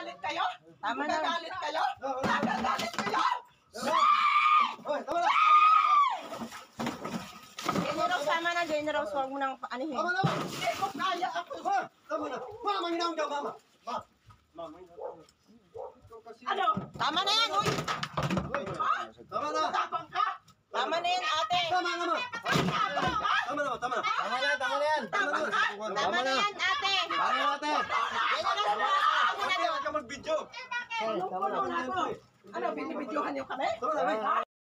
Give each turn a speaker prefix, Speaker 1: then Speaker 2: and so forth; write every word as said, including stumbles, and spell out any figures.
Speaker 1: Magagalit kayo?
Speaker 2: Tama na.
Speaker 1: Magagalit kayo? Magagalit kayo?
Speaker 3: Hoy, tama na.
Speaker 2: General, tama na, General. Huwag mo nang anihin.
Speaker 3: Tama na.
Speaker 1: Hindi ko kaya ako.
Speaker 3: Ha, tama na. Mama, hinahon ka, mama. Ma. Mama, hinahon ka.
Speaker 1: Ano?
Speaker 2: Tama na yan, uy.
Speaker 1: Ha?
Speaker 3: Tama na.
Speaker 1: Tapang ka?
Speaker 2: Tama na yan, ate.
Speaker 3: Tama na, ma.
Speaker 1: Tapang ka?
Speaker 3: Tama na, tama na. Tama na, tama na yan. Tama na.
Speaker 2: Tama na yan, ate.
Speaker 3: Tama na, ate.
Speaker 2: General, tama na
Speaker 3: Huwag ka mag-video.
Speaker 1: Ano? Ano na ako? Ano? Binibidyohan niyo kami?
Speaker 3: Tama na,